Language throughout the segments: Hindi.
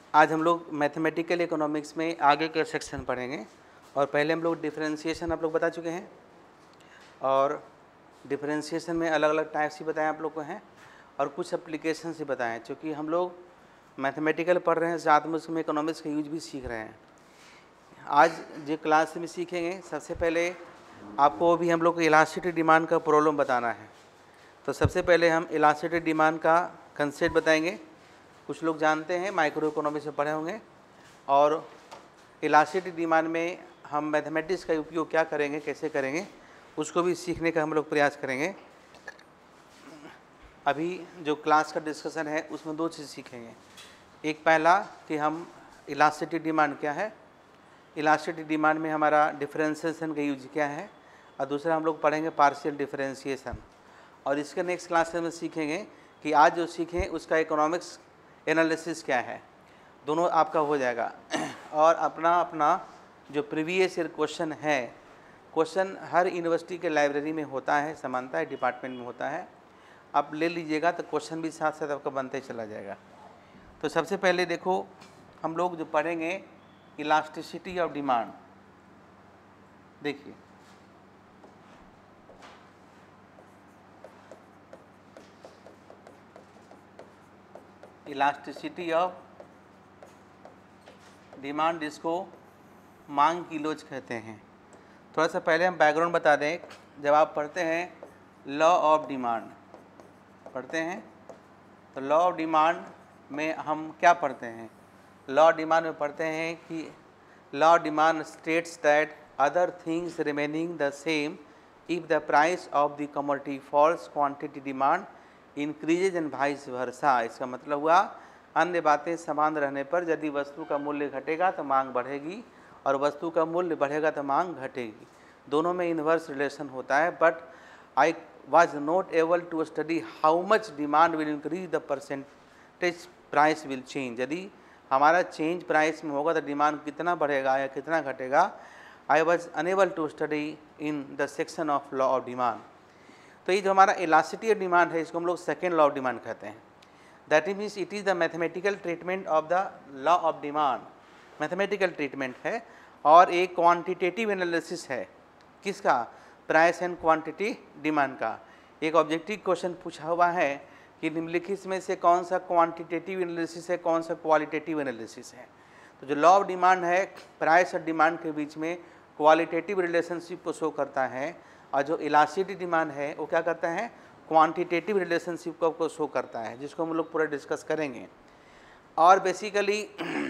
आज हम लोग मैथमेटिकल इकोनॉमिक्स में आगे के सेक्शन पढ़ेंगे। और पहले हम लोग डिफरेंशिएशन आप लोग बता चुके हैं, और डिफरेंशिएशन में अलग अलग टाइप्स ही बताए आप लोग को हैं, और कुछ एप्लीकेशन से बताएं। चूँकि हम लोग मैथमेटिकल पढ़ रहे हैं, साथ में उसमें इकोनॉमिक्स का यूज भी सीख रहे हैं। आज जो क्लास में सीखेंगे, सबसे पहले आपको भी हम लोग को इलास्टिसिटी डिमांड का प्रॉब्लम बताना है। तो सबसे पहले हम इलास्टिसिटी डिमांड का कंसेप्ट बताएंगे। कुछ लोग जानते हैं, माइक्रो इकोनॉमिक्स में पढ़े होंगे। और इलास्टिसिटी डिमांड में हम मैथमेटिक्स का उपयोग क्या करेंगे, कैसे करेंगे, उसको भी सीखने का हम लोग प्रयास करेंगे। अभी जो क्लास का डिस्कशन है उसमें दो चीज़ सीखेंगे। एक पहला कि हम इलास्टिसिटी डिमांड क्या है, इलास्टिसिटी डिमांड में हमारा डिफरेंशिएशन का यूज क्या है, और दूसरा हम लोग पढ़ेंगे पार्शियल डिफरेंशिएशन। और इसके नेक्स्ट क्लास में सीखेंगे कि आज जो सीखें उसका इकोनॉमिक्स एनालिसिस क्या है। दोनों आपका हो जाएगा। और अपना अपना जो प्रीवियस ईयर क्वेश्चन है, क्वेश्चन हर यूनिवर्सिटी के लाइब्रेरी में होता है, समानता है, डिपार्टमेंट में होता है, आप ले लीजिएगा तो क्वेश्चन भी साथ साथ आपका बनते चला जाएगा। तो सबसे पहले देखो, हम लोग जो पढ़ेंगे इलास्टिसिटी ऑफ डिमांड। देखिए, इलास्टिसिटी ऑफ डिमांड, जिसको मांग की लोच कहते हैं। थोड़ा सा पहले हम बैकग्राउंड बता दें। जब आप पढ़ते हैं लॉ ऑफ डिमांड पढ़ते हैं, तो लॉ ऑफ डिमांड में हम क्या पढ़ते हैं? लॉ ऑफ डिमांड में पढ़ते हैं कि law of demand states that other things remaining the same if the price of the commodity falls, quantity demand increases and vice versa. इसका मतलब हुआ, अन्य बातें समान रहने पर यदि वस्तु का मूल्य घटेगा तो मांग बढ़ेगी, और वस्तु का मूल्य बढ़ेगा तो मांग घटेगी। दोनों में इन्वर्स रिलेशन होता है। But I was not able to study how much demand will increase, the percentage price will change। यदि हमारा चेंज प्राइस में होगा तो डिमांड कितना बढ़ेगा या कितना घटेगा, I was unable to study in the section of law of demand. तो ये जो हमारा इलास्टिसिटी ऑफ डिमांड है, इसको हम लोग सेकेंड लॉ ऑफ डिमांड कहते हैं। That means it is the mathematical treatment of the law of demand. Mathematical treatment है और एक क्वान्टिटेटिव एनालिसिस है। किसका? प्राइस एंड क्वांटिटी डिमांड का। एक ऑब्जेक्टिव क्वेश्चन पूछा हुआ है कि निम्नलिखित में से कौन सा क्वांटिटेटिव एनालिसिस है, कौन सा क्वालिटेटिव एनालिसिस है। तो जो लॉ ऑफ डिमांड है, प्राइस और डिमांड के बीच में क्वालिटेटिव रिलेशनशिप को शो करता है, और जो इलास्टिसिटी डिमांड है वो क्या करता है? क्वांटिटेटिव रिलेशनशिप को शो करता है, जिसको हम लोग पूरा डिस्कस करेंगे। और बेसिकली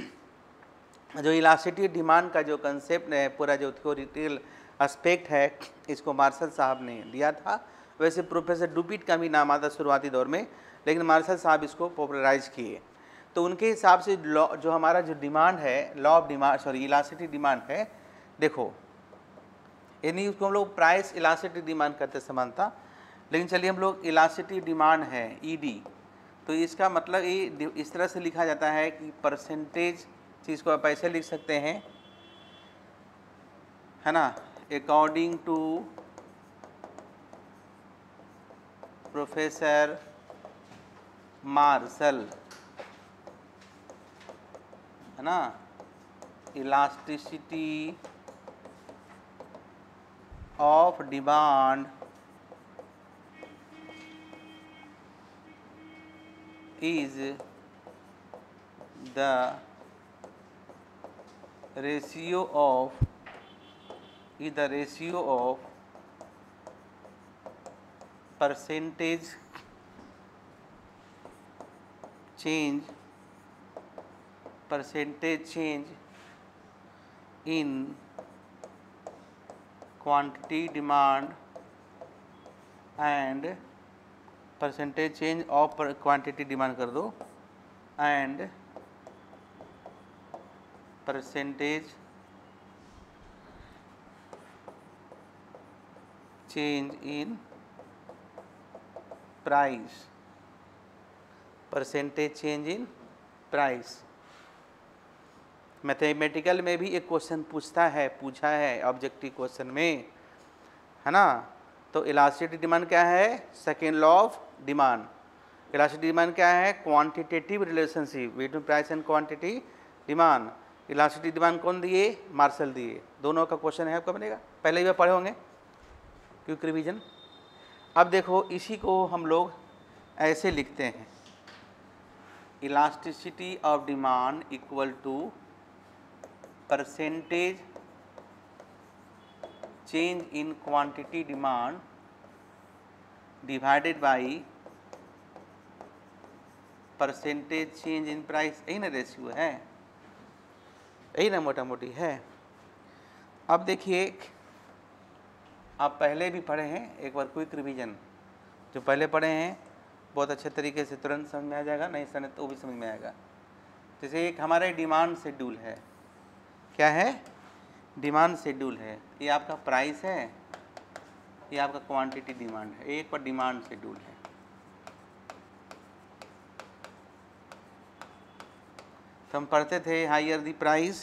जो इलास्टिसिटी डिमांड का जो कंसेप्ट है, पूरा जो थ्योरेटिकल एस्पेक्ट है, इसको मार्शल साहब ने दिया था। वैसे प्रोफेसर डुपिट का भी नाम आता शुरुआती दौर में, लेकिन मार्शल साहब इसको पॉपुलराइज किए। तो उनके हिसाब से जो हमारा जो डिमांड है, law of demand, sorry elasticity demand है, देखो, यानी उसको हम लोग प्राइस इलास्टिसिटी डिमांड करते समानता। लेकिन चलिए, हम लोग इलास्टिसिटी डिमांड है ईडी, तो इसका मतलब ये इस तरह से लिखा जाता है कि परसेंटेज, चीज़ को आप ऐसे लिख सकते हैं, है ना, अकॉर्डिंग टू प्रोफेसर मार्शल, है ना, elasticity of demand is the ratio of percentage change in quantity demand and percentage change of quantity demand कर दो, and percentage change in price, percentage change in price. Mathematical में भी एक क्वेश्चन पूछा है ऑब्जेक्टिव क्वेश्चन में, है ना। तो इलास्टिसिटी डिमांड क्या है? Second law of demand. Elasticity demand क्या है? Quantitative relationship between price and quantity demand. Elasticity demand कौन दिए? मार्शल दिए। दोनों का क्वेश्चन है आपका बनेगा, पहले ही पढ़े होंगे क्विक रिवीजन। अब देखो इसी को हम लोग ऐसे लिखते हैं, elasticity of demand equal to percentage change in quantity demand divided by percentage change in price. यही ना रेशियो है, यही ना मोटा मोटी है। अब देखिए आप पहले भी पढ़े हैं, एक बार क्विक रिवीजन जो पहले पढ़े हैं बहुत अच्छे तरीके से तुरंत समझ में आ जाएगा, नहीं समझ तो भी समझ में आएगा। जैसे एक हमारे डिमांड शेड्यूल है, क्या है? डिमांड शेड्यूल है। ये आपका प्राइस है, ये आपका क्वांटिटी डिमांड है, एक पर डिमांड शेड्यूल है। तो हम पढ़ते थे higher the price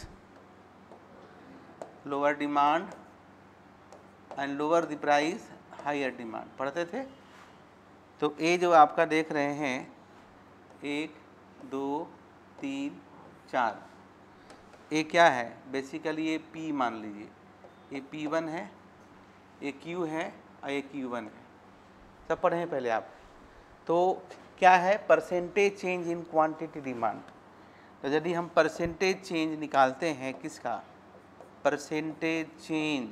lower demand and lower the price higher demand, पढ़ते थे। तो ये जो आपका देख रहे हैं 1 2 3 4, ये क्या है? बेसिकली ये P मान लीजिए, ये P1 है, ये Q है और ये Q1 है। सब पढ़े हैं पहले आप। तो क्या है? Percentage change in quantity demand. तो यदि हम परसेंटेज चेंज निकालते हैं किसका? Percentage change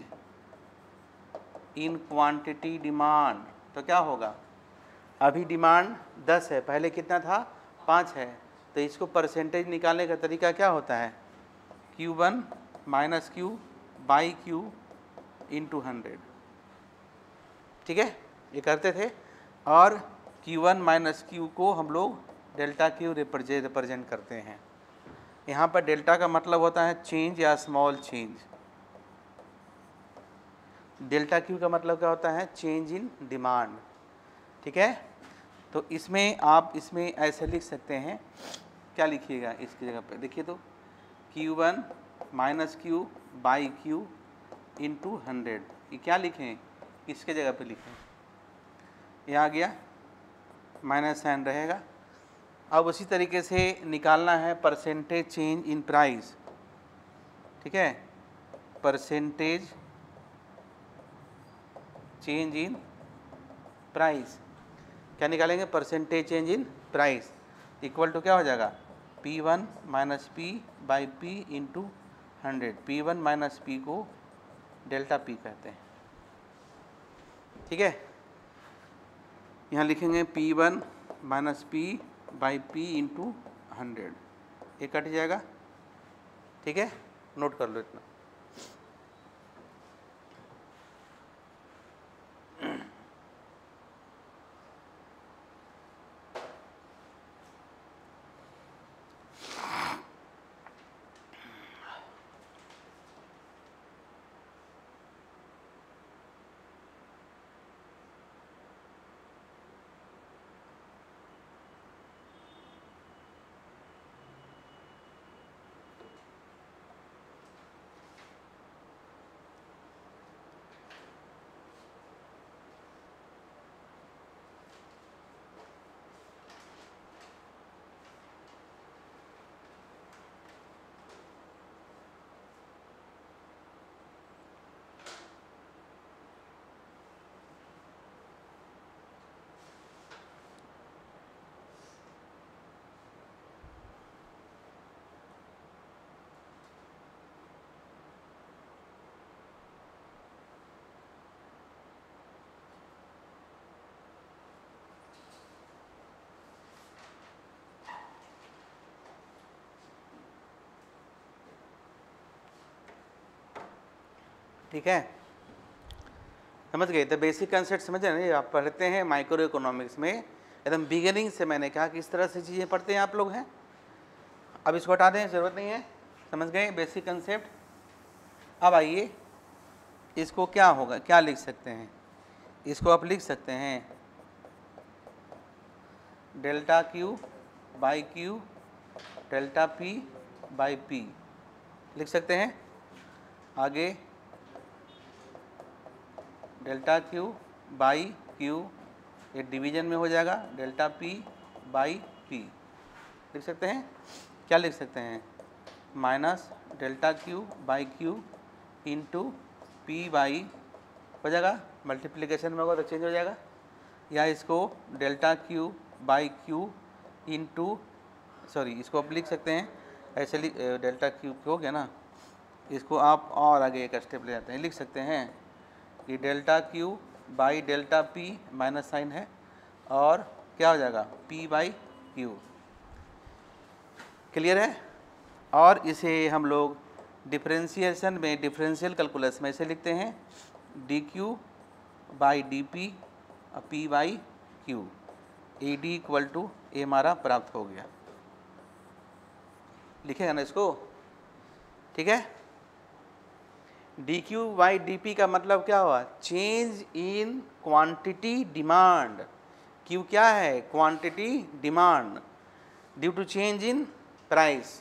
in quantity demand, तो क्या होगा? अभी डिमांड 10 है, पहले कितना था? 5 है। तो इसको परसेंटेज निकालने का तरीका क्या होता है? Q1 minus Q by Q into 100, ठीक है, ये करते थे। और Q1 माइनस Q को हम लोग डेल्टा Q रिप्रेजेंट करते हैं। यहाँ पर डेल्टा का मतलब होता है चेंज या स्मॉल चेंज। डेल्टा Q का मतलब क्या होता है? चेंज इन डिमांड, ठीक है। तो इसमें आप इसमें ऐसे लिख सकते हैं, क्या लिखिएगा इसकी जगह पे? देखिए तो Q1 minus Q by Q into 100, ये क्या लिखें? इसके जगह पे लिखें, ये आ गया, माइनस साइन रहेगा। अब उसी तरीके से निकालना है परसेंटेज चेंज इन प्राइस, ठीक है। परसेंटेज चेंज इन प्राइस क्या निकालेंगे? Percentage change in price equal to क्या हो जाएगा? P1 minus P by P into 100। P1 minus P को डेल्टा P कहते हैं, ठीक है। यहाँ लिखेंगे P1 minus P by P into 100, ये कट जाएगा, ठीक है। नोट कर लो इतना। ठीक है, समझ गए? तो बेसिक कंसेप्ट समझे ना, आप पढ़ते हैं माइक्रो इकोनॉमिक्स में एकदम बिगिनिंग से। मैंने कहा कि इस तरह से चीज़ें पढ़ते हैं आप लोग हैं। अब इसको हटा दें, ज़रूरत नहीं है, समझ गए बेसिक कंसेप्ट। अब आइए इसको क्या होगा, क्या लिख सकते हैं? इसको आप लिख सकते हैं delta Q by Q delta P by P लिख सकते हैं। आगे डेल्टा Q बाई Q, ये डिवीजन में हो जाएगा, डेल्टा P बाई पी लिख सकते हैं। क्या लिख सकते हैं? Minus delta Q by Q into P by, हो जाएगा मल्टीप्लिकेशन में होगा तो चेंज हो जाएगा, या इसको delta Q by Q into, sorry इसको आप लिख सकते हैं ऐसे, डेल्टा क्यू हो गया ना, इसको आप और आगे एक स्टेप ले जाते हैं, लिख सकते हैं कि delta Q by delta P minus sign है और क्या हो जाएगा पी बाई क्यू। क्लियर है? और इसे हम लोग डिफरेंशिएशन में, डिफरेंशियल कैलकुलस में ऐसे लिखते हैं D Q by D P P by Q, A D equal to A हमारा प्राप्त हो गया। लिखेगा ना इसको? ठीक है। D Q by D P का मतलब क्या हुआ? Change in quantity demand. Q क्या है? Quantity demand due to change in price.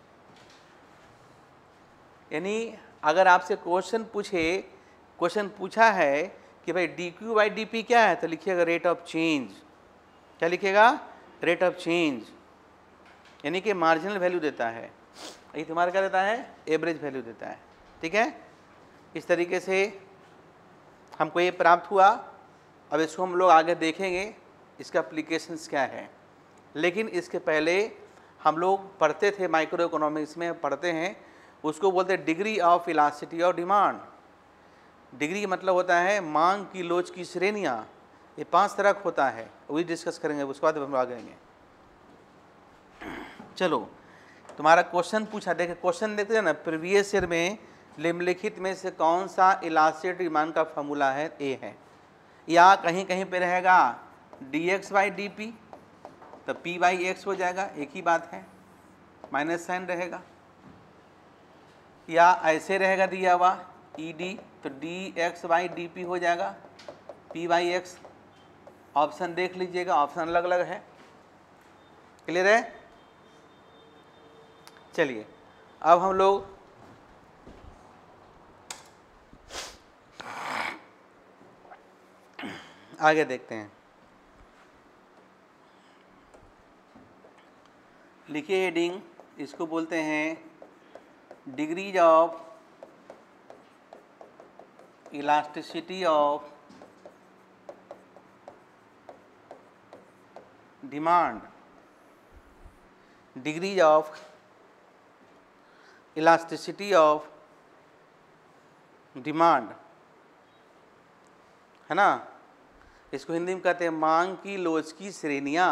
यानी अगर आपसे क्वेश्चन पूछा है कि भाई D Q by D P क्या है, तो लिखिएगा रेट ऑफ चेंज। क्या लिखिएगा? रेट ऑफ चेंज, यानी कि मार्जिनल वैल्यू देता है। ये तुम्हारा क्या देता है? एवरेज वैल्यू देता है। ठीक है, इस तरीके से हमको ये प्राप्त हुआ। अब इसको हम लोग आगे देखेंगे इसका एप्लीकेशंस क्या है, लेकिन इसके पहले हम लोग पढ़ते थे, माइक्रो इकोनॉमिक्स में पढ़ते हैं, उसको बोलते हैं degree of elasticity of demand. Degree का मतलब होता है मांग की लोच की श्रेणियाँ। ये 5 तरह का होता है, वही डिस्कस करेंगे, उसके बाद हम आगे आएंगे। चलो, तुम्हारा क्वेश्चन पूछा, देखे क्वेश्चन देखते हैं ना, प्रीवियस ईयर में निम्नलिखित में से कौन सा इलास्टिसिटी डिमांड का फॉर्मूला है? ए है, या कहीं कहीं पे रहेगा D X by D P, तो पी बाई एक्स हो जाएगा, एक ही बात है, माइनस साइन रहेगा, या ऐसे रहेगा दिया हुआ ई डी, तो D X by D P हो जाएगा, पी बाई एक्स। ऑप्शन देख लीजिएगा, ऑप्शन अलग अलग है। क्लियर है? चलिए अब हम लोग आगे देखते हैं। लिखिए हेडिंग, इसको बोलते हैं degrees of elasticity of demand. Degrees of elasticity of demand, है ना? इसको हिंदी में कहते हैं मांग की लोच की श्रेणियाँ।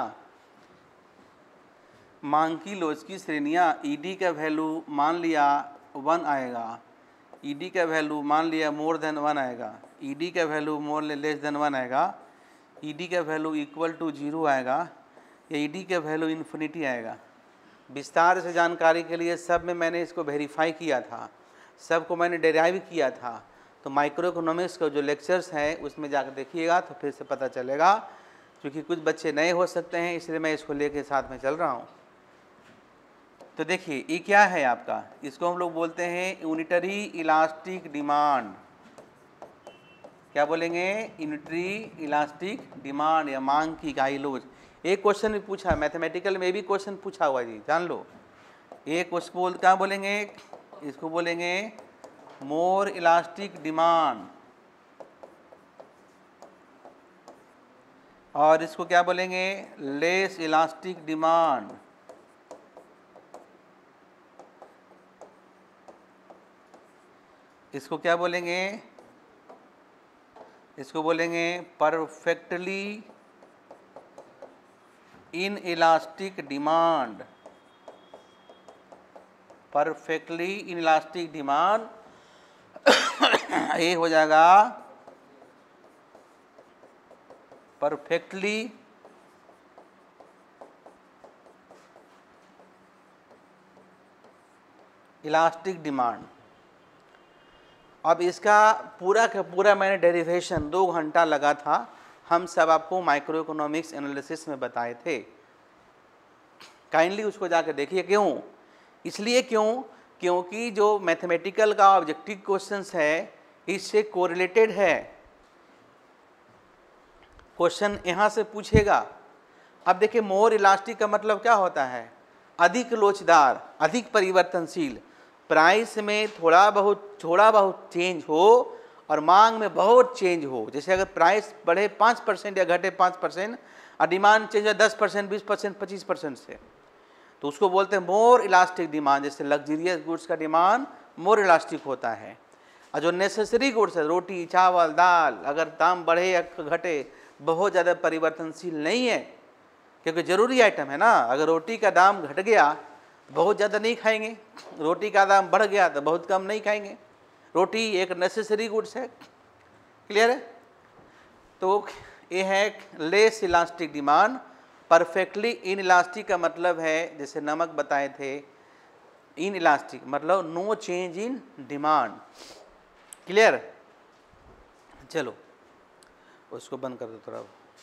मांग की लोच की श्रेणियाँ, ईडी का वैल्यू मान लिया 1 आएगा, ईडी का वैल्यू मान लिया मोर देन 1 आएगा, ईडी का वैल्यू मोर लेस देन 1 आएगा, ईडी का वैल्यू इक्वल टू 0 आएगा, या ईडी का वैल्यू इन्फिनिटी आएगा। विस्तार से जानकारी के लिए सब में मैंने इसको वेरीफाई किया था, सबको मैंने डेराइव किया था, तो माइक्रो इकोनॉमिक्स का जो लेक्चर्स हैं उसमें जाकर देखिएगा तो फिर से पता चलेगा। क्योंकि कुछ बच्चे नए हो सकते हैं, इसलिए मैं इसको लेके साथ में चल रहा हूँ। तो देखिए ये क्या है आपका, इसको हम लोग बोलते हैं यूनिटरी इलास्टिक डिमांड। क्या बोलेंगे? यूनिटरी इलास्टिक डिमांड, या मांग की इकाई लोच। एक क्वेश्चन भी पूछा, मैथमेटिकल में भी क्वेश्चन पूछा हुआ जी, जान लो। एक उसको क्या बोलेंगे? इसको बोलेंगे मोर इलास्टिक डिमांड, और इसको क्या बोलेंगे? Less elastic demand. इसको क्या बोलेंगे? इसको बोलेंगे perfectly inelastic demand. Perfectly inelastic demand ये हो जाएगा परफेक्टली इलास्टिक डिमांड। अब इसका पूरा का पूरा मैंने डेरिवेशन 2 घंटा लगा था, हम सब आपको माइक्रो इकोनॉमिक्स एनालिसिस में बताए थे। काइंडली उसको जाकर देखिए। क्यों? इसलिए क्योंकि जो मैथमेटिकल का ऑब्जेक्टिव क्वेश्चंस है इससे कोरिलेटेड है। क्वेश्चन यहाँ से पूछेगा अब देखिए मोर इलास्टिक का मतलब क्या होता है, अधिक लोचदार, अधिक परिवर्तनशील। प्राइस में थोड़ा बहुत चेंज हो और मांग में बहुत चेंज हो। जैसे अगर प्राइस बढ़े 5% या घटे 5% और डिमांड चेंज है 10%, 20%, 25% से, तो उसको बोलते हैं मोर इलास्टिक डिमांड। जैसे लग्जरियस गुड्स का डिमांड मोर इलास्टिक होता है। और जो नेसेसरी गुड्स है, रोटी चावल दाल, अगर दाम बढ़े या घटे बहुत ज़्यादा परिवर्तनशील नहीं है, क्योंकि ज़रूरी आइटम है ना। अगर रोटी का दाम घट गया तो बहुत ज़्यादा नहीं खाएंगे, रोटी का दाम बढ़ गया तो बहुत कम नहीं खाएंगे। रोटी एक नेसेसरी गुड्स है। क्लियर है? तो ये है less elastic demand. Perfectly inelastic का मतलब है, जैसे नमक बताए थे, इन इलास्टिक मतलब no change in demand. Clear? चलो उसको बंद कर दो थोड़ा।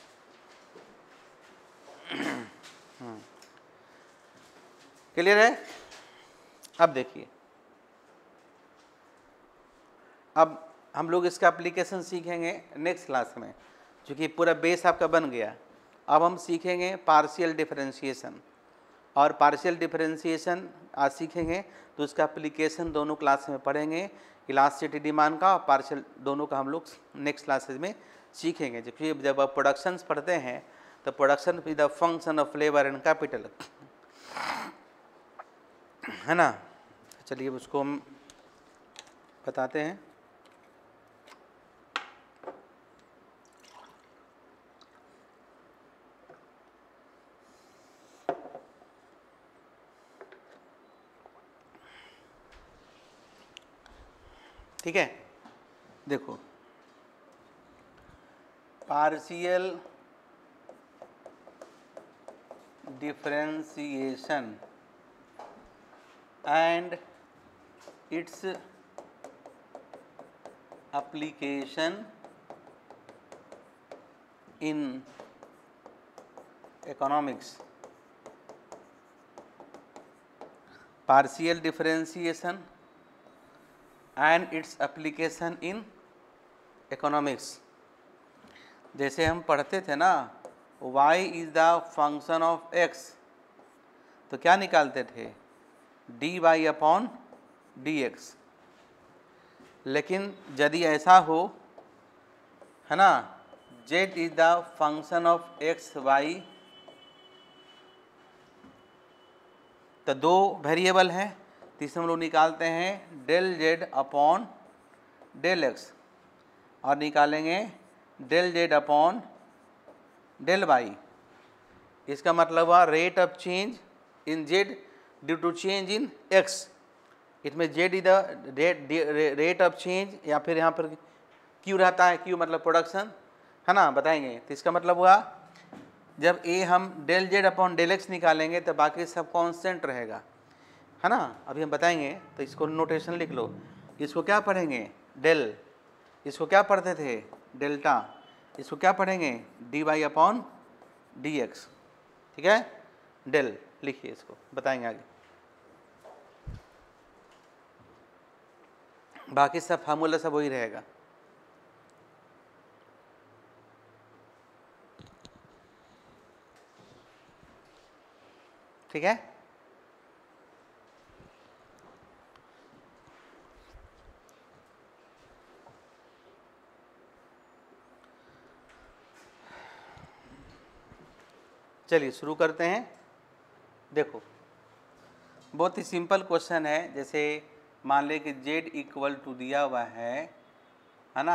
क्लियर है? अब देखिए, अब हम लोग इसका एप्लीकेशन सीखेंगे नेक्स्ट क्लास में, क्योंकि पूरा बेस आपका बन गया। अब हम सीखेंगे पार्शियल डिफरेंशिएशन, और पार्शियल डिफरेंशिएशन आज सीखेंगे तो उसका एप्लीकेशन दोनों क्लास में पढ़ेंगे। इलास्टिसिटी डिमांड का और पार्शियल दोनों का हम लोग नेक्स्ट क्लासेज में सीखेंगे। क्योंकि जब आप प्रोडक्शंस पढ़ते हैं तो production is the function of labour and capital, है ना। चलिए उसको हम बताते हैं। ठीक है, देखो partial differentiation and its application in economics. Partial differentiation and its application in economics. जैसे हम पढ़ते थे ना, y is the function of x, तो क्या निकालते थे, dy अपॉन dx। लेकिन यदि ऐसा हो, है ना, z is the function of x y, तो दो वेरिएबल हैं, तो इसमें हम लोग निकालते हैं del z upon del x और निकालेंगे del z upon del y। इसका मतलब हुआ rate of change in z due to change in x। इसमें z is the rate of change, या फिर यहाँ पर q रहता है, q मतलब प्रोडक्शन, है ना, बताएंगे। तो इसका मतलब हुआ जब a हम del z upon del x निकालेंगे तो बाकी सब कांस्टेंट रहेगा, है ना। अभी हम बताएंगे, तो इसको नोटेशन लिख लो। इसको क्या पढ़ेंगे, डेल, इसको क्या पढ़ते थे, डेल्टा, इसको क्या पढ़ेंगे, D Y upon D X. ठीक है, डेल लिखिए, इसको बताएंगे आगे। बाकी सब फार्मूला सब वही रहेगा। ठीक है, चलिए शुरू करते हैं। देखो बहुत ही सिंपल क्वेश्चन है। जैसे मान ले कि z इक्वल टू दिया हुआ है ना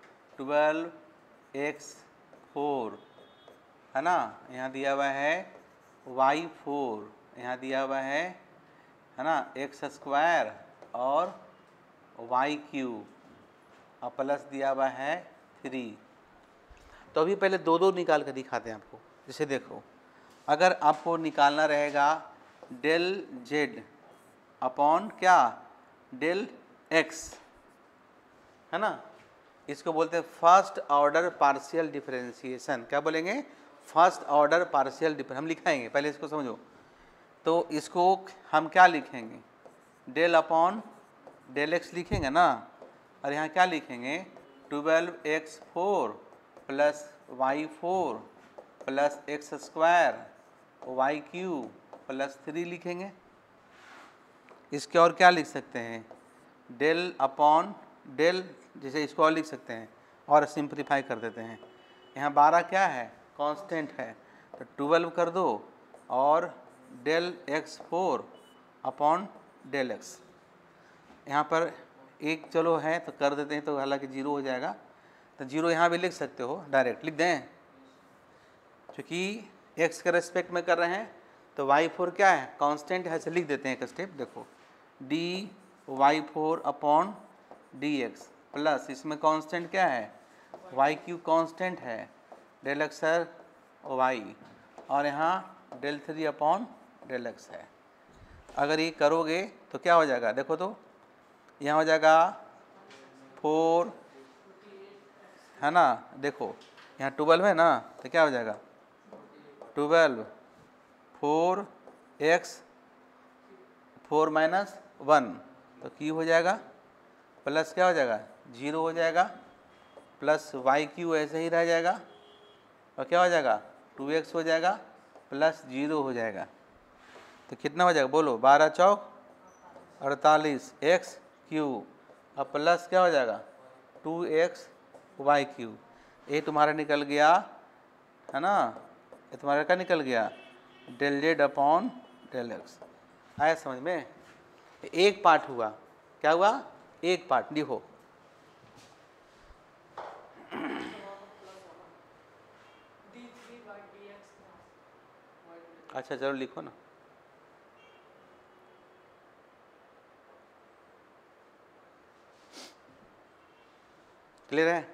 12x4, है ना, यहाँ दिया हुआ है y4, यहाँ दिया हुआ है ना x² और y³ और प्लस दिया हुआ है 3। तो अभी पहले दो दो निकाल कर दिखाते हैं आपको। जैसे देखो, अगर आपको निकालना रहेगा डेल z अपॉन क्या, डेल x, है ना, इसको बोलते हैं फर्स्ट ऑर्डर पार्शियल डिफरेंशिएशन। क्या बोलेंगे, फर्स्ट ऑर्डर पार्शियल डिफरेंस। हम लिखाएंगे, पहले इसको समझो। तो इसको हम क्या लिखेंगे, डेल अपॉन डेल x लिखेंगे ना, और यहाँ क्या लिखेंगे, 12x4 plus y4 plus x square y cube plus 3 लिखेंगे। इसके और क्या लिख सकते हैं, डेल अपॉन डेल, जैसे इसको और लिख सकते हैं और सिंप्लीफाई कर देते हैं। यहाँ 12 क्या है, कांस्टेंट है, तो 12 कर दो और del X 4 upon del X. यहाँ पर एक चलो है तो कर देते हैं, तो हालांकि 0 हो जाएगा, तो 0 यहाँ भी लिख सकते हो, डायरेक्ट लिख दें, क्योंकि x के रेस्पेक्ट में कर रहे हैं तो y4 क्या है, कांस्टेंट है, ऐसे लिख देते हैं एक स्टेप। देखो D Y 4 upon D X plus इसमें कांस्टेंट क्या है, वाई क्यू कांस्टेंट है, डेल एक्स सर वाई, और यहाँ डेल 3 अपॉन डेल एक्स है। अगर ये करोगे तो क्या हो जाएगा, देखो तो यहाँ हो जाएगा 4 है ना, देखो यहाँ 12 है ना, तो क्या हो जाएगा 12 4 x 4 माइनस 1, तो क्यू हो जाएगा, प्लस क्या हो जाएगा 0 हो जाएगा, प्लस वाई क्यू ऐसे ही रह जाएगा, और क्या हो जाएगा 2x हो जाएगा, प्लस 0 हो जाएगा। तो कितना हो जाएगा बोलो, 12 चौक 48 x क्यू, और प्लस क्या हो जाएगा 2x वाई क्यू। ये तुम्हारा निकल गया है ना, ये तुम्हारा क्या निकल गया, del Z upon del X. आया समझ में, एक पार्ट हुआ, क्या हुआ, एक पार्ट लिखो। अच्छा चलो लिखो ना, क्लियर है।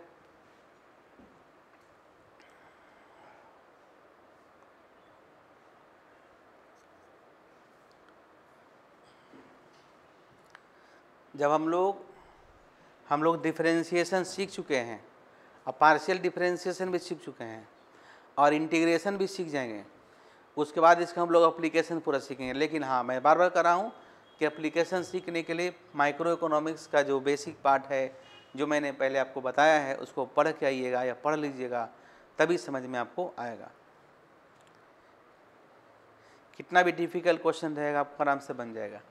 जब हम लोग डिफरेंशिएशन सीख चुके हैं, और पार्शियल डिफरेंशिएशन भी सीख चुके हैं, और इंटीग्रेशन भी सीख जाएंगे, उसके बाद इसका हम लोग एप्लीकेशन पूरा सीखेंगे। लेकिन हाँ, मैं बार बार कर रहा हूँ कि एप्लीकेशन सीखने के लिए माइक्रो इकोनॉमिक्स का जो बेसिक पार्ट है, जो मैंने पहले आपको बताया है, उसको पढ़ के आइएगा या पढ़ लीजिएगा, तभी समझ में आपको आएगा। कितना भी डिफ़िकल्ट क्वेश्चन रहेगा आपको आराम से बन जाएगा।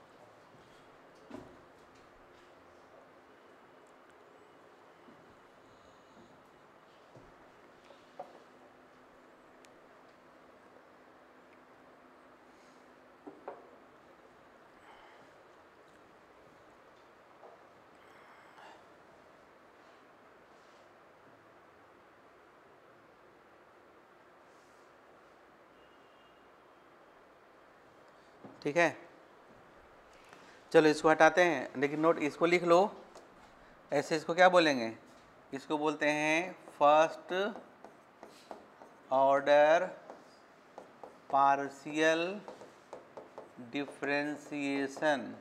ठीक है, चलो इसको हटाते हैं, लेकिन नोट इसको लिख लो ऐसे। इसको क्या बोलेंगे, इसको बोलते हैं फर्स्ट ऑर्डर पार्शियल डिफरेंशिएशन।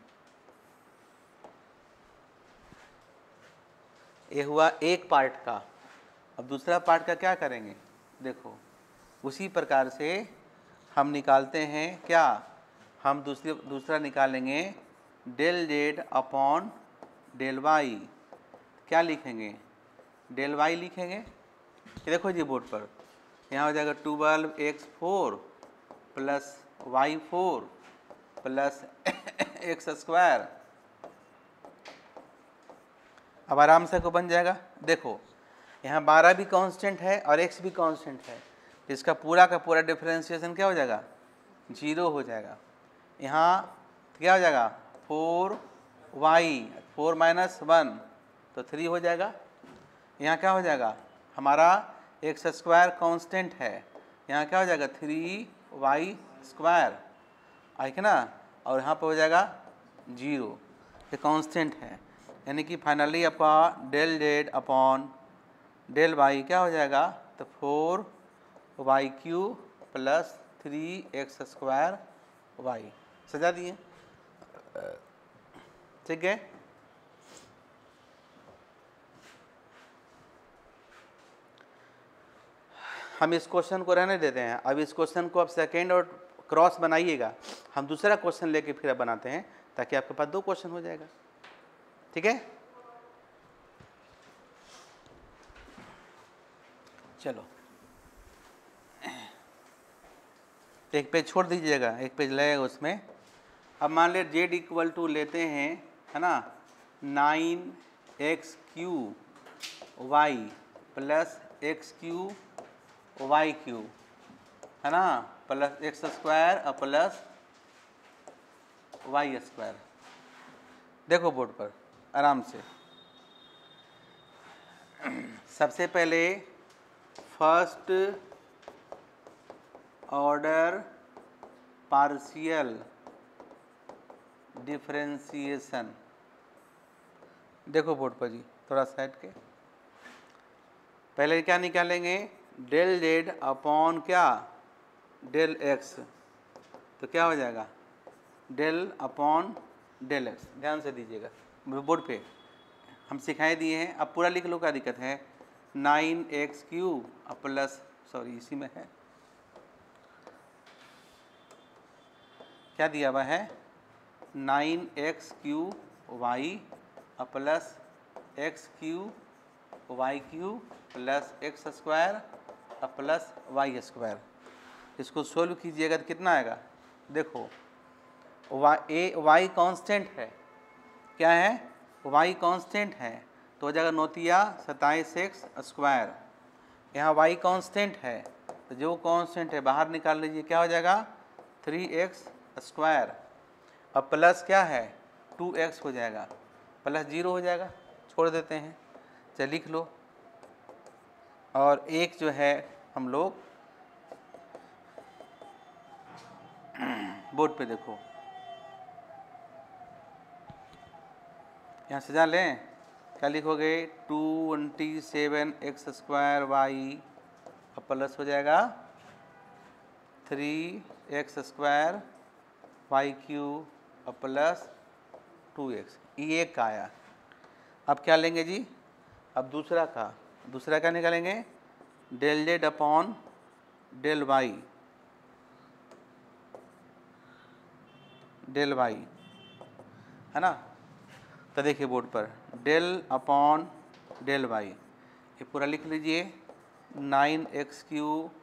ये हुआ एक पार्ट का। अब दूसरा पार्ट का क्या करेंगे, देखो उसी प्रकार से हम निकालते हैं क्या, हम दूसरा निकालेंगे del Z upon del Y. क्या लिखेंगे, डेल वाई लिखेंगे। ये देखो जी बोर्ड पर, यहाँ हो जाएगा 12x4 plus y4 plus x square. अब आराम से को बन जाएगा। देखो यहाँ 12 भी कांस्टेंट है और x भी कांस्टेंट है, इसका पूरा का पूरा डिफरेंशिएशन क्या हो जाएगा, 0 हो जाएगा। यहाँ क्या हो जाएगा 4y 4 माइनस 1 तो 3 हो जाएगा। यहाँ क्या हो जाएगा, हमारा एक्स स्क्वायर कांस्टेंट है, यहाँ क्या हो जाएगा 3y स्क्वायर, है ना, और यहाँ पर हो जाएगा 0, ये कांस्टेंट है। यानी कि फाइनली आपका del Z upon del Y क्या हो जाएगा, तो 4y cube plus 3x square Y. सजा दिए, ठीक है। हम इस क्वेश्चन को रहने देते हैं। अब इस क्वेश्चन को आप सेकेंड और क्रॉस बनाइएगा, हम दूसरा क्वेश्चन लेके फिर बनाते हैं, ताकि आपके पास 2 क्वेश्चन हो जाएगा, ठीक है। चलो तो एक पेज छोड़ दीजिएगा, एक पेज लगेगा उसमें। अब मान लिया जेड इक्वल टू लेते हैं, है ना, 9x³ y plus x³ y³, है ना, प्लस x² और प्लस y²। देखो बोर्ड पर आराम से। सबसे पहले फर्स्ट ऑर्डर पार्शियल डिफरेंशिएशन, देखो बोर्ड पर जी, थोड़ा साइड के। पहले क्या निकालेंगे, डेल जेड अपॉन क्या, डेल एक्स। तो क्या हो जाएगा, डेल अपॉन डेल एक्स। ध्यान से दीजिएगा, बोर्ड पे हम सिखाए दिए हैं, अब पूरा लिख लो, क्या दिक्कत है। 9x³ प्लस, सॉरी इसी में है, क्या दिया हुआ है, 9x³ plus x³ y³ plus x² plus y²। इसको सोल्व कीजिएगा तो कितना आएगा, देखो y कांस्टेंट है, क्या है, y कांस्टेंट है, तो हो जाएगा 27x²। यहाँ y कांस्टेंट है, तो जो कांस्टेंट है बाहर निकाल लीजिए, क्या हो जाएगा 3x²। अब प्लस क्या है 2x हो जाएगा, प्लस 0 हो जाएगा, छोड़ देते हैं, चलिए लिख लो। और एक जो है हम लोग बोर्ड पे देखो, यहाँ सजा लें, क्या लिखोगे, 27x² y प्लस हो जाएगा 3x² y³ प्लस 2x। ये एक का आया। अब क्या लेंगे जी, अब दूसरा क्या निकालेंगे, del Z upon del Y, del Y, है ना। तो देखिए बोर्ड पर, डेल अपॉन डेल वाई, ये पूरा लिख लीजिए, 9x³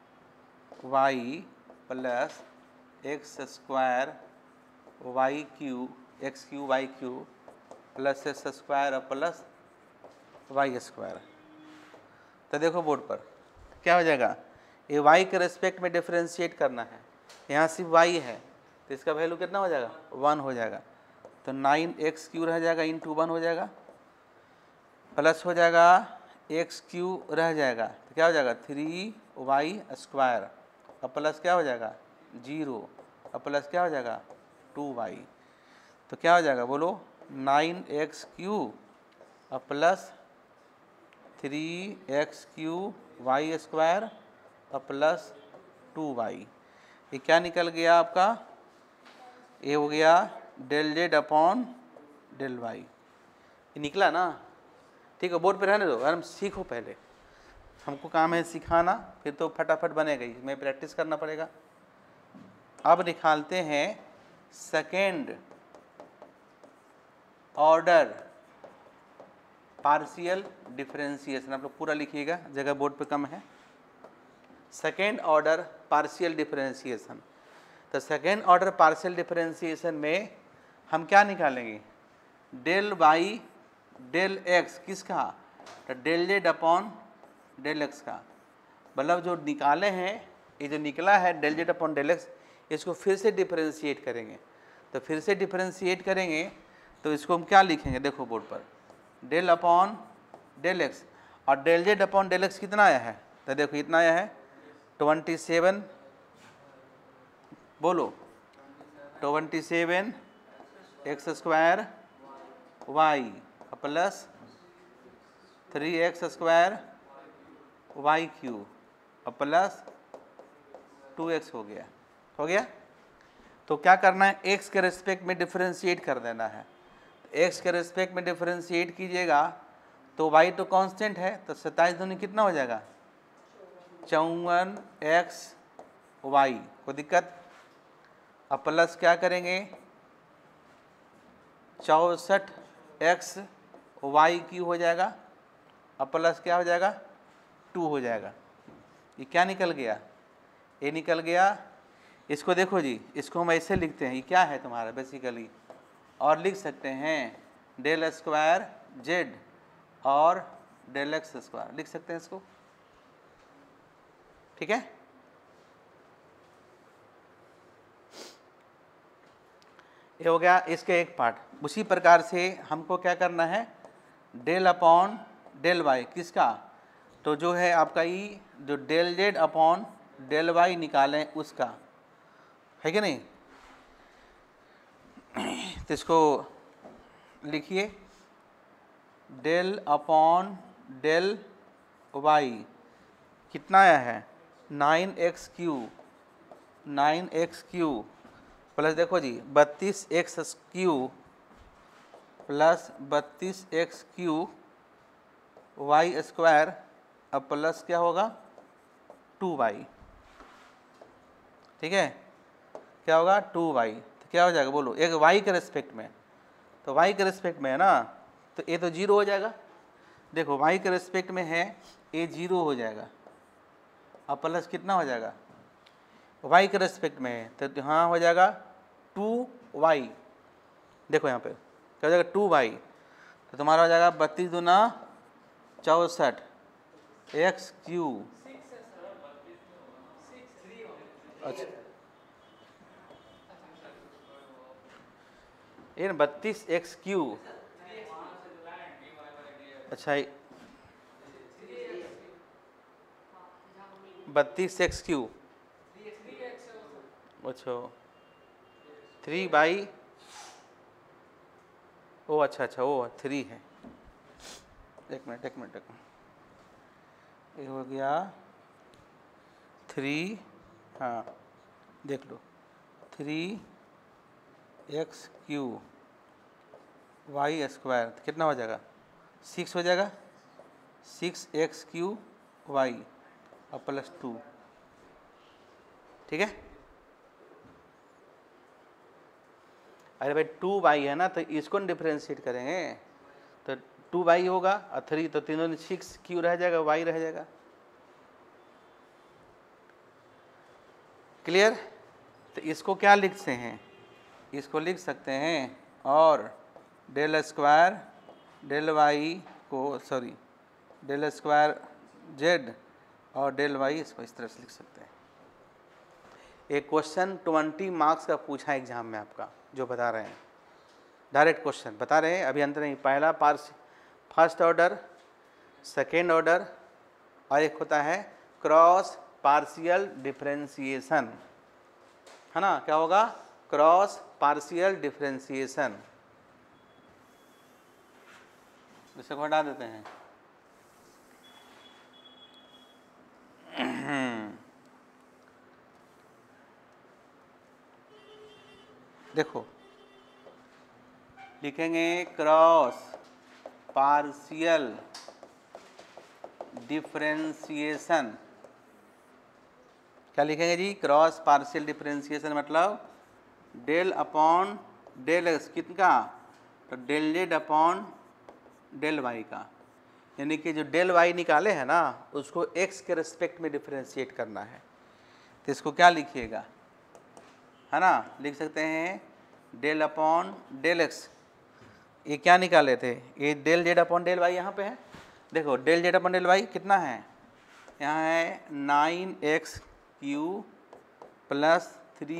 y plus x² y³ x³ y³ plus x² plus y²। तो देखो बोर्ड पर क्या हो जाएगा, ये y के रेस्पेक्ट में डिफरेंशिएट करना है, यहाँ सिर्फ y है, तो इसका वैल्यू कितना हो जाएगा, 1 हो जाएगा। तो 9x³ रह जाएगा, इंटू 1 हो जाएगा, प्लस हो जाएगा x³ रह जाएगा, तो क्या हो जाएगा 3y², अब प्लस क्या हो जाएगा 0, अब प्लस क्या हो जाएगा 2y। तो क्या हो जाएगा बोलो, 9x³ plus 3x³ y² plus 2y। ये क्या निकल गया आपका, ये हो गया del Z upon del Y. ये निकला ना, ठीक है, बोर्ड पे रहने दो, अरे सीखो, पहले हमको काम है सिखाना, फिर तो फटाफट बनेगा ही, मैं प्रैक्टिस करना पड़ेगा। अब निकालते हैं सेकेंड ऑर्डर पार्शियल डिफरेंशिएशन। आप लोग पूरा लिखिएगा, जगह बोर्ड पे कम है। सेकेंड ऑर्डर पार्शियल डिफरेंशिएशन, तो सेकेंड ऑर्डर पार्शियल डिफरेंशिएशन में हम क्या निकालेंगे, डेल वाई डेल एक्स, किसका, तो del Z upon del X का। मतलब जो निकाले हैं, ये जो निकला है del Z upon del X, इसको फिर से डिफरेंशिएट करेंगे। तो फिर से डिफरेंशिएट करेंगे तो इसको हम क्या लिखेंगे, देखो बोर्ड पर, डेल अपॉन डेल एक्स, और del Z upon del X कितना आया है, तो देखो इतना आया है 27, बोलो 27x² y plus 3x² y³ plus 2x हो गया। तो क्या करना है, x के रेस्पेक्ट में डिफरेंशिएट कर देना है। x के रेस्पेक्ट में डिफरेंशिएट कीजिएगा तो y तो कांस्टेंट है, तो 27 दूनी कितना हो जाएगा 54x y, कोई दिक्कत। अब प्लस क्या करेंगे 64x y³ हो जाएगा, अब प्लस क्या हो जाएगा 2 हो जाएगा। ये क्या निकल गया, ये निकल गया इसको देखो जी, इसको हम ऐसे लिखते हैं, ये क्या है तुम्हारा बेसिकली, और लिख सकते हैं डेल स्क्वायर जेड और डेल एक्स स्क्वायर, लिख सकते हैं इसको, ठीक है। ये हो गया इसके एक पार्ट। उसी प्रकार से हमको क्या करना है, डेल अपॉन डेल वाई किसका, तो जो है आपका ई जो del Z upon del Y निकालें उसका, है कि नहीं। तो इसको लिखिए, डेल अपॉन डेल वाई कितना आया है 9x³ प्लस देखो जी 32x³ plus 32x³ Y square, अब प्लस क्या होगा 2y, ठीक है, क्या होगा 2y, तो क्या हो जाएगा बोलो, एक y के रेस्पेक्ट में, तो y के रेस्पेक्ट में है ना, तो ये तो 0 हो जाएगा, देखो y के रेस्पेक्ट में है, ये 0 हो जाएगा, अब प्लस कितना हो जाएगा y के रेस्पेक्ट में है, तो यहाँ हो जाएगा 2y, देखो यहाँ पे क्या हो जाएगा 2y, तो तुम्हारा हो जाएगा 32 दूना 64 x³, अच्छा ये 32x³, अच्छा 32x³, अच्छा 3 ओ अच्छा वो 3 है, एक मिनट ये हो गया 3, हाँ देख लो 3x³ वाई स्क्वायर कितना हो जाएगा 6 हो जाएगा, 6x³ वाई और प्लस 2, ठीक है। अरे भाई 2y है ना, तो इसको डिफ्रेंशिएट करेंगे, तो 2y होगा और 3, तो तीनों 6q रह जाएगा, y रह जाएगा, क्लियर। तो इसको क्या लिखते हैं, इसको लिख सकते हैं, और डेल स्क्वायर डेल वाई को सॉरी डेल स्क्वायर जेड और डेल वाई, इसको इस तरह से लिख सकते हैं। एक क्वेश्चन 20 मार्क्स का पूछा एग्जाम में आपका, जो बता रहे हैं डायरेक्ट क्वेश्चन बता रहे हैं, अभी अंतर नहीं, पहला फर्स्ट ऑर्डर, सेकेंड ऑर्डर, और एक होता है क्रॉस पार्शियल डिफरेंशिएशन, है ना, क्या होगा क्रॉस पार्शियल डिफरेंशिएशन, इसे को हटा देते हैं। देखो लिखेंगे क्रॉस पार्शियल डिफरेंशिएशन, क्या लिखेंगे जी, क्रॉस पार्शियल डिफरेंशिएशन मतलब डेल अपॉन डेल एक्स कितना, तो del Z upon del Y का, यानी कि जो डेल वाई निकाले हैं ना उसको एक्स के रेस्पेक्ट में डिफरेंशिएट करना है, तो इसको क्या लिखिएगा, है ना, लिख सकते हैं डेल अपॉन डेल एक्स, ये क्या निकाले थे, ये del Z upon del Y यहाँ पे है, देखो del Z upon del Y कितना है, यहाँ है 9x³ प्लस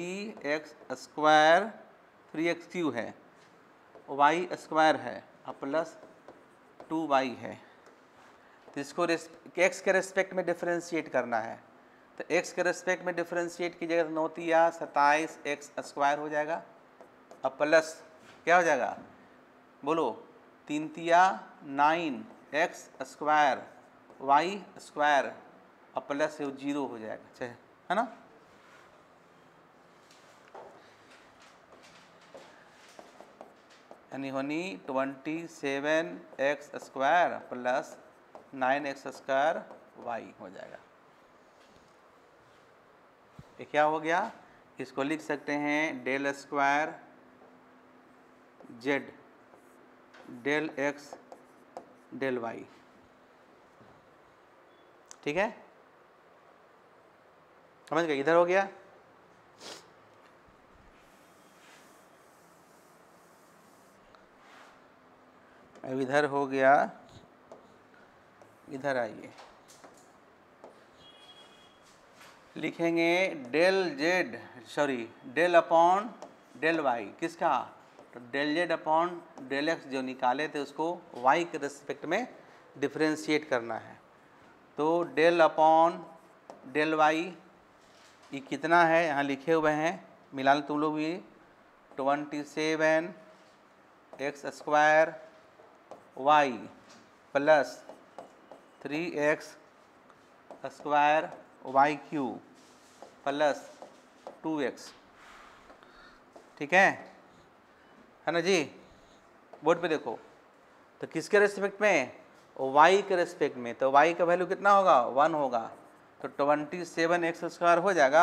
3x² 3x³ है, वाई स्क्वायर है और प्लस 2y है, तो इसको x के रेस्पेक्ट में डिफरेंशिएट करना है, तो x के रेस्पेक्ट में डिफरेंशिएट कीजिएगा तो 9 तिया 27x² हो जाएगा, अब प्लस क्या हो जाएगा बोलो 3 तिया 9x² वाई स्क्वायर और प्लस से 0 हो जाएगा, चाहे है ना। यानी होनी 27x² प्लस 9x² वाई हो जाएगा, ये क्या हो गया, इसको लिख सकते हैं del square z del x del y, ठीक है, समझ गए, इधर हो गया। अब इधर हो गया, इधर आइए, लिखेंगे del z, sorry del upon del y, किसका? तो del Z upon del x जो निकाले थे उसको वाई के रिस्पेक्ट में डिफ्रेंशिएट करना है। तो डेल अपॉन डेल वाई ये कितना है, यहाँ लिखे हुए हैं, मिला लो तुम लोग भी, 27 x square y plus 3x square y cube plus 2x, ठीक है ना जी? बोर्ड पे देखो, तो किसके रेस्पेक्ट में? y के रेस्पेक्ट में। तो y का वैल्यू कितना होगा? 1 होगा। तो 27 एक्स स्क्वायर हो जाएगा,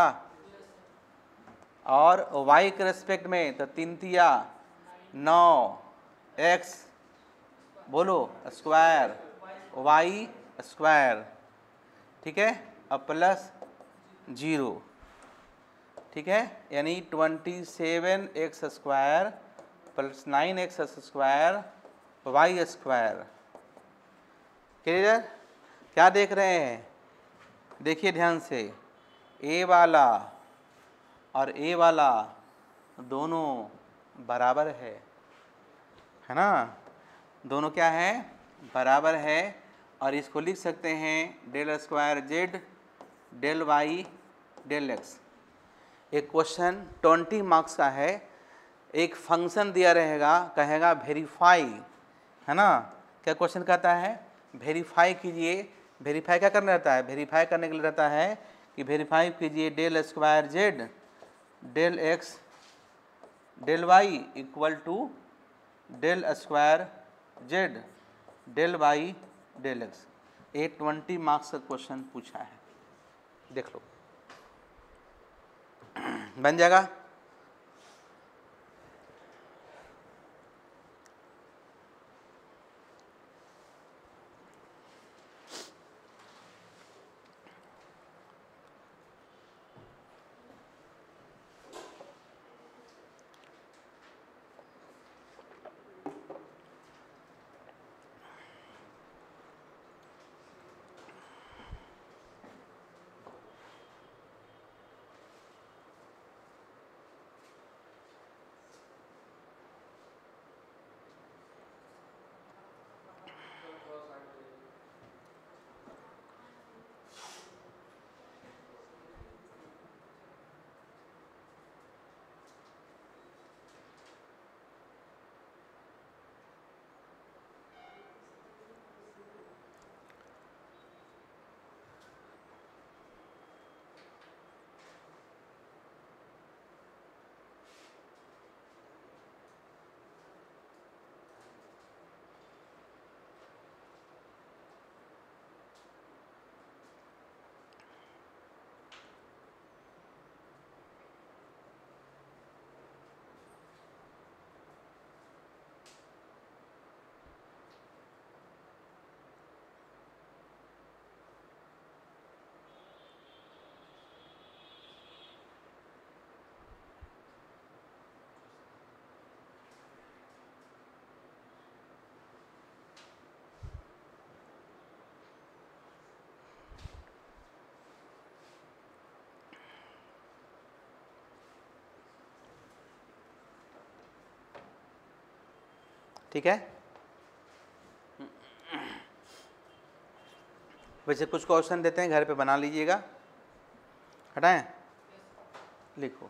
और y के रेस्पेक्ट में तो 3 तिया 9 एक्स, बोलो स्क्वायर वाई स्क्वायर, ठीक है, अब प्लस 0, ठीक है, यानी 27 x square plus 9 x square y square. Clear? क्या देख रहे हैं? देखिए ध्यान से, ए वाला और ए वाला दोनों बराबर है ना? दोनों क्या है? बराबर है। और इसको लिख सकते हैं del square z del Y del x. एक क्वेश्चन 20 मार्क्स का है, एक फंक्शन दिया रहेगा, कहेगा वेरीफाई, है ना? क्या क्वेश्चन कहता है? वेरीफाई कीजिए। वेरीफाई क्या करना रहता है? वेरीफाई करने के लिए रहता है कि वेरीफाई कीजिए del square z del x del y equal to del square z del Y del x. ये 20 मार्क्स का क्वेश्चन पूछा है, देख लो, बन जाएगा। ठीक है, वैसे कुछ क्वेश्चन देते हैं, घर पे बना लीजिएगा। हटाएं, लिखो,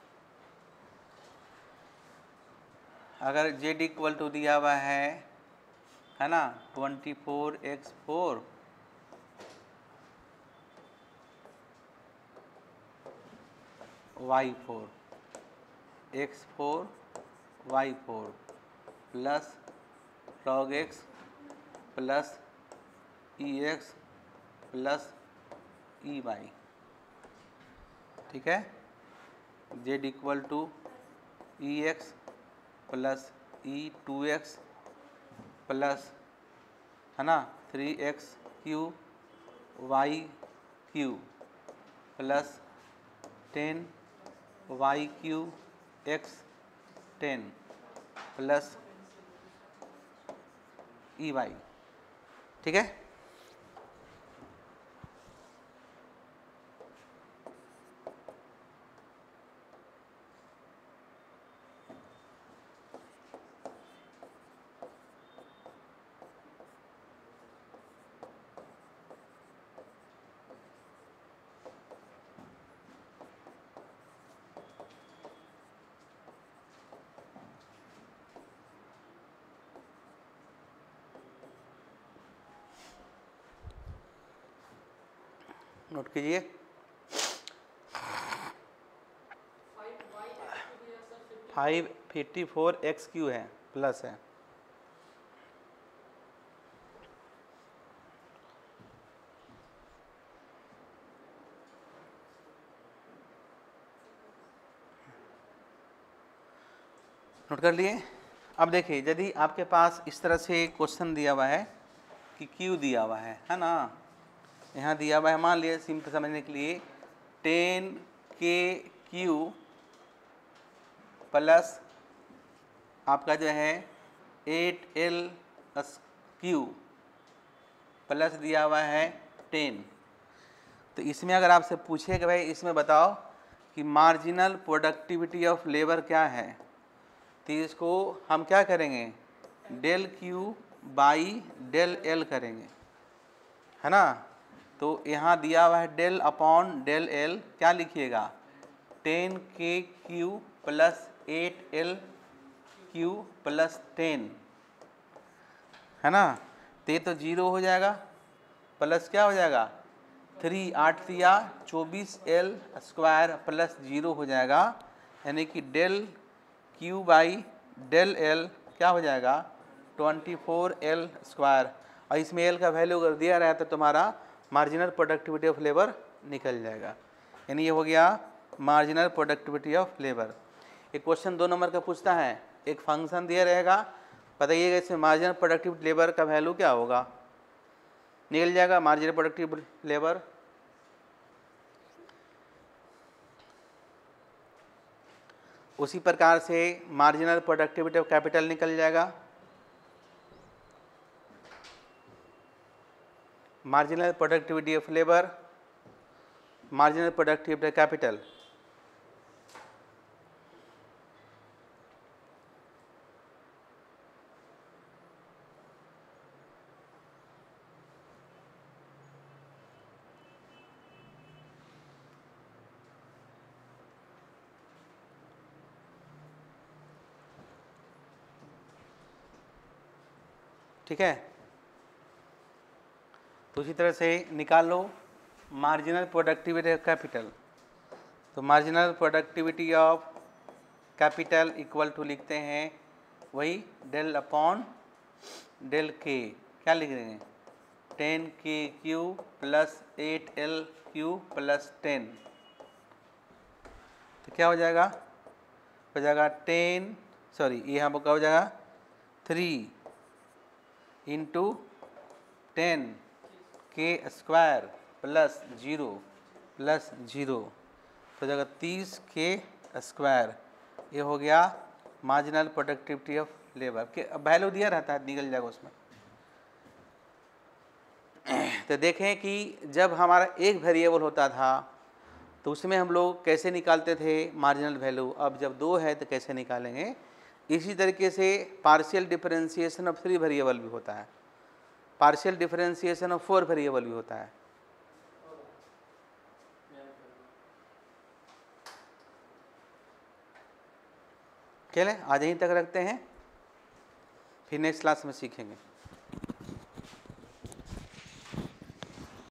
अगर z इक्वल टू दिया हुआ है ना 24x4 y4 x4 y4 plus log x plus ex plus ey, ठीक है, z equal to ex plus e2x plus, है ना, 3x cube y cube plus 10 y cube x 10 plus EY। ठीक है, नोट कीजिए। 554x³ है, प्लस है। नोट कर लिए। अब देखिए, यदि आपके पास इस तरह से क्वेश्चन दिया हुआ है कि Q दिया हुआ है ना, यहाँ दिया हुआ है, मान लिया सिंपल समझने के लिए 10kQ प्लस आपका जो है 8L³ प्लस दिया हुआ है 10। तो इसमें अगर आपसे पूछे कि भाई इसमें बताओ कि मार्जिनल प्रोडक्टिविटी ऑफ लेबर क्या है, तो इसको हम क्या करेंगे, del Q by del L करेंगे, है ना। तो यहाँ दिया हुआ है डेल अपॉन डेल L, क्या लिखिएगा 10kQ प्लस 8L³ प्लस 10, है ना। तो ये तो 0 हो जाएगा, प्लस क्या हो जाएगा 3 8 या 24L² प्लस 0 हो जाएगा, यानी कि del Q by del L क्या हो जाएगा 24L²। और इसमें L का वैल्यू अगर दिया रहा है तो तुम्हारा मार्जिनल प्रोडक्टिविटी ऑफ लेबर निकल जाएगा। यानी ये हो गया मार्जिनल प्रोडक्टिविटी ऑफ लेबर। एक क्वेश्चन 2 नंबर का पूछता है, एक फंक्शन दिया रहेगा, बताइएगा इसमें मार्जिनल प्रोडक्टिव लेबर का वैल्यू क्या होगा, निकल जाएगा मार्जिनल प्रोडक्टिव लेबर। उसी प्रकार से मार्जिनल प्रोडक्टिविटी ऑफ कैपिटल निकल जाएगा, marginal productivity of labour, marginal productivity of capital. ठीक है, तो उसी तरह से निकाल लो मार्जिनल प्रोडक्टिविटी ऑफ कैपिटल। तो marginal productivity of capital equal to लिखते हैं वही डेल अपॉन डेल के, क्या लिख रहे हैं 10kQ प्लस 8L³ प्लस 10। तो क्या हो जाएगा 10, सॉरी ये यहाँ पर क्या हो जाएगा 3 इंटू 10k² प्लस 0 प्लस 0, तो जगह 30k²। ये हो गया मार्जिनल प्रोडक्टिविटी ऑफ लेबर के वैल्यू दिया रहता है, निकल जाएगा उसमें। तो देखें कि जब हमारा एक वेरिएबल होता था तो उसमें हम लोग कैसे निकालते थे मार्जिनल वैल्यू, अब जब 2 है तो कैसे निकालेंगे। इसी तरीके से पार्शियल डिफरेंशिएशन ऑफ 3 वेरिएबल भी होता है, पार्शियल डिफरेंशिएशन ऑफ 4 वेरिएबल भी होता है। चलें आज यहीं तक रखते हैं, फिर नेक्स्ट क्लास में सीखेंगे।